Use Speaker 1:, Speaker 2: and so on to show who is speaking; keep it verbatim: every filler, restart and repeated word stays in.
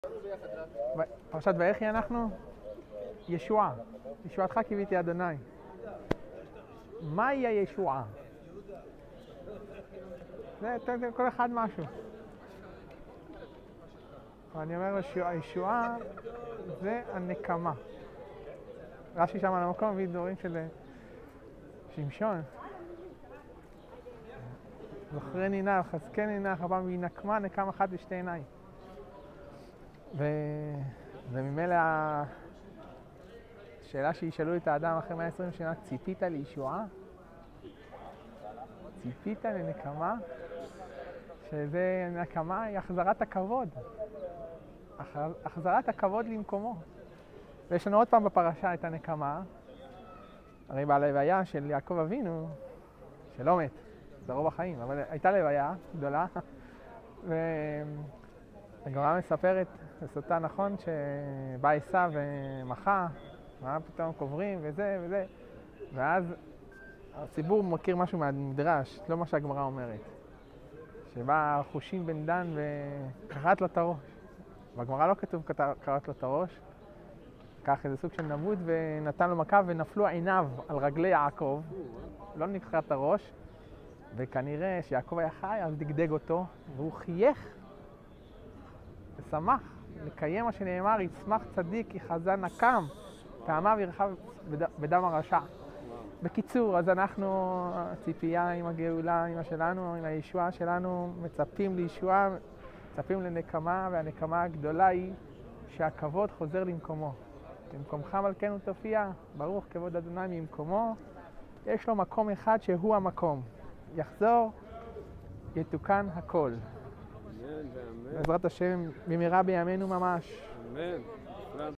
Speaker 1: פרשת ויחי אנחנו? ישועה. ישועתך קיוויתי אדוני. מהי הישועה? זה כל אחד משהו. אני אומר, הישועה זה הנקמה. רש"י שם על המקום מביא דברים של שמשון. זוכרני נא, חזקני נא, הפעם היא נקמה, נקם אחת בשתי עיניים. ו... וממילא השאלה שישאלו את האדם אחרי מאה ועשרים שנה, ציפית לישועה? ציפית לנקמה? שזה נקמה היא החזרת הכבוד. החזרת הכבוד למקומו. ויש לנו עוד פעם בפרשה את הנקמה. הרי בהלוויה של יעקב אבינו, שלא מת, זרוע בחיים, אבל הייתה לוויה גדולה. והגמרא מספרת, בסוטה נכון, שבא עשיו ומחה, מה פתאום קוברים וזה וזה. ואז הציבור מכיר משהו מהמדרש, לא מה שהגמרא אומרת. שבא חושין בן דן וקראת לו את הראש. בגמרא לא כתוב קראת לו את הראש. כך איזה סוג של נבוט ונתן לו מכה ונפלו עיניו על רגלי יעקב. לא נקרא את הראש. וכנראה שיעקב היה חי, אז דגדג אותו, והוא חייך ושמח לקיים מה שנאמר, יצמח צדיק, יחזה נקם, טעמיו ירחב בדם הרשע. בקיצור, אז אנחנו, הציפייה עם הגאולה, עם שלנו, עם הישועה שלנו, מצפים לישועה, מצפים לנקמה, והנקמה הגדולה היא שהכבוד חוזר למקומו. במקומך מלכנו תופיע, ברוך כבוד אדוני ממקומו, יש לו מקום אחד שהוא המקום. יחזור, יתוקן הכל.
Speaker 2: אמן ואמן.
Speaker 1: בעזרת השם, במהרה בימינו ממש.
Speaker 2: אמן.